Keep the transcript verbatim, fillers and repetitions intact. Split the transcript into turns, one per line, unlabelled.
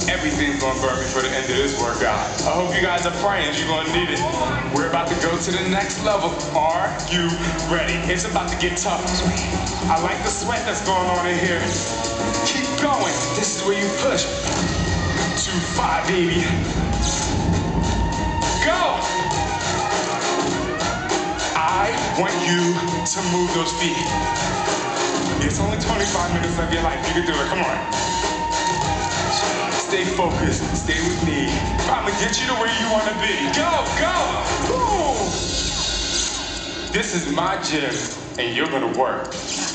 Everything's gonna burn before the end of this workout. I hope you guys are praying. You're gonna need it. We're about to go to the next level. Are you ready? It's about to get tough. I like the sweat that's going on in here. Keep going. This is where you push. Two, five, baby. Go! I want you to move those feet. It's only twenty-five minutes of your life. You can do it. Come on. Stay focused. Stay with me. I'm gonna get you to where you want to be. Go, go! Woo. This is my gym, and you're gonna work.